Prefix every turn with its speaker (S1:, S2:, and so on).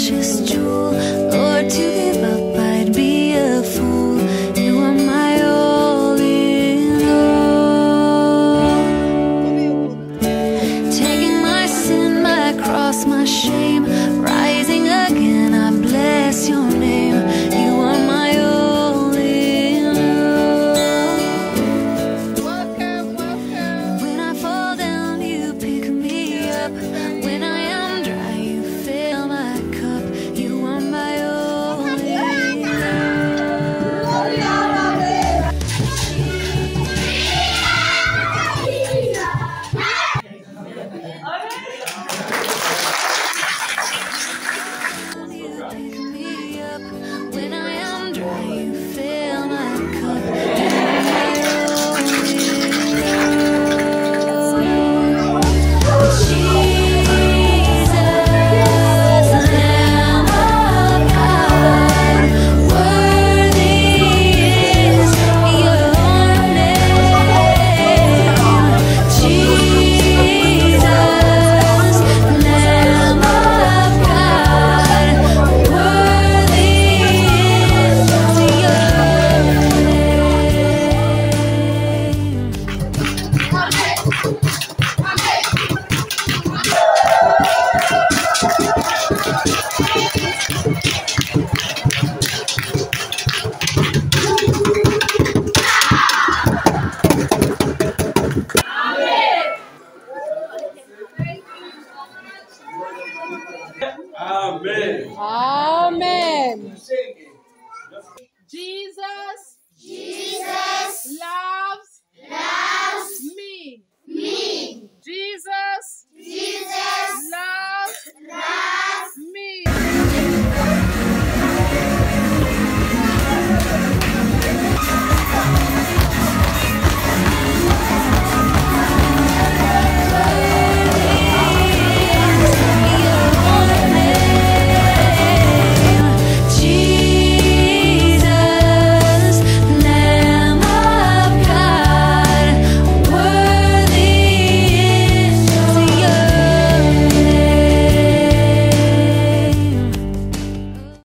S1: precious jewel. Lord, to give up I'd be a fool. You are my all in all. Taking my sin, my cross, my shame, rising again, I bless your name. You are my all in all. When I fall down, you pick me up. When I am dry, you fill my cup. You are my all in You pick me up. When I am dry, you fill my cup. You are my all in Jesus, Lamb of God, worthy is your name. Jesus, Lamb of God, worthy is your
S2: Amen.
S3: Amen. Jesus,
S4: Jesus
S3: love